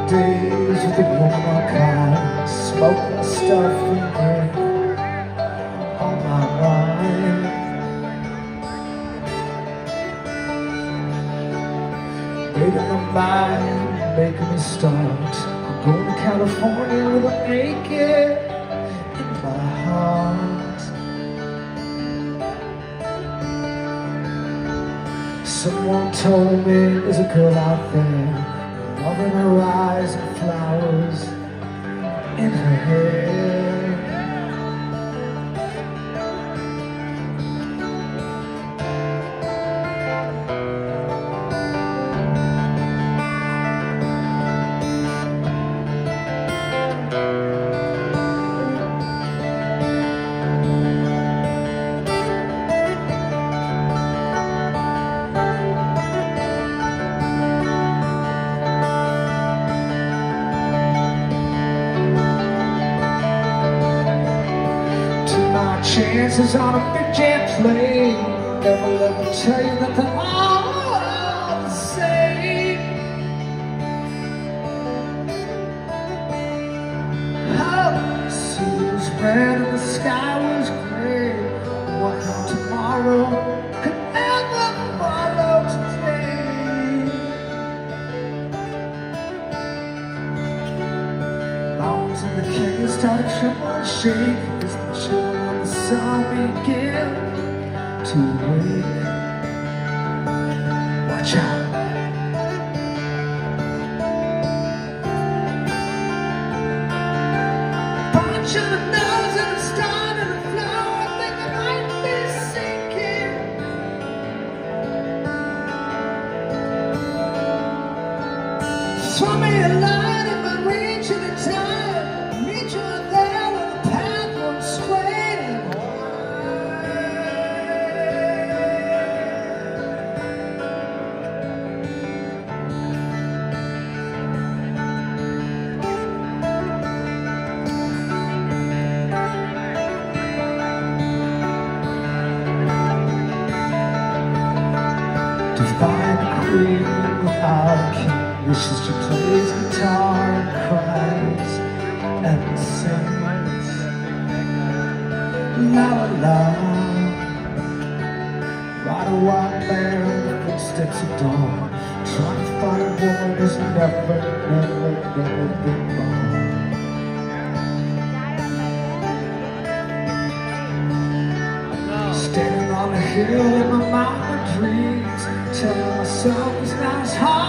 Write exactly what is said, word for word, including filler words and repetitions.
days with the woman kind, smoking stuff and drink on my mind. Making my mind, making me start. I'm going to California with a naked in my heart. Someone told me there's a girl out there, love in her eyes and flowers in her hair. Chances on a big jet plane, never let me tell you that they're all the same. Oh, the sea was red and the sky was gray. What now tomorrow could ever follow today? Bones in the canyon started to tremble and shake as the children the sun began to wake. Watch out. Punch in the nose and it's starting to flow. I think I might be sinking. Swim me a line if I reach in the time. Meet you out there on the path of square. Divine queen without a king, wishes she plays guitar and cries and sings. La la la. Ride a white bear in the footsteps of dawn. Trying to find a woman has never, never, never been wrong. Standing on a hill in my mind dreams, telling myself it's not as hard